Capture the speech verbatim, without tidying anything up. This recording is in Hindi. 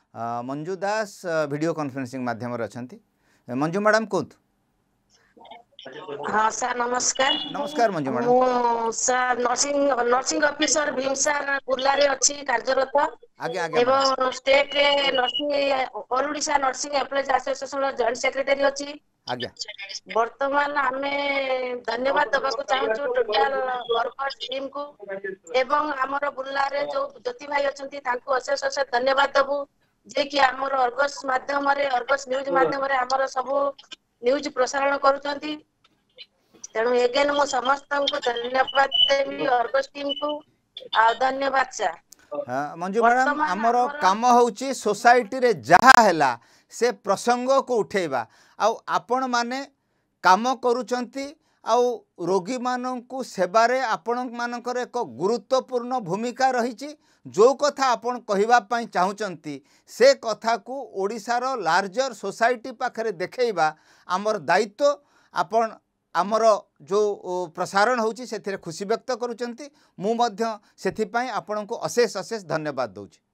अ, मंजू दास अ, वीडियो कॉन्फ्रेंसिंग माध्यम अच्छा मंजू मैडम कहतु हाँ सर नमस्कार। नमस्कार मंजू मैडम। मु sir nursing nursing officer VIMSAR बुर्लारे अच्छी कार्यरत आज्ञा आज्ञा मैडम। एवं स्टेट रे nursing all Odisha nursing employees association joint secretary अच्छी। आज्ञा वर्तमान आमे धन्यवाद दबाको चाहूछु टोटल वर्कर्स टीम को एवं हमर बुर्लारे जो ज्योति भाई अछंती तांको अशेष अशेष धन्यवाद दबु जे कि हमर अर्गस माध्यम रे अर्गस न्यूज माध्यम रे हमर सब न्यूज प्रसारण करूछंती। तेणु एगेन मु समस्त को धन्यवाद देवी अर्गस टीम को आ धन्यवाद सर। हाँ, मंजू मैडम वर्तमान आमर हमर काम होची सोसाइटी रे जहा हैला से प्रसंग को उठेबा आउ आपण माने काम करूचंती आउ रोगी माननकु सेबारे आपण मानकर एक गुरुत्वपूर्ण भूमिका रही जो कथा आपण कहिबा पई चाहुचंती से कथा को ओडिसार लार्जर सोसाइटी पाखरे देखैबा आमर दायित्व। आपण आमर जो प्रसारण होची सेथिरे खुशी व्यक्त करूचंती मु मध्य सेथिपाई आपण को अशेष अशेष धन्यवाद दउची।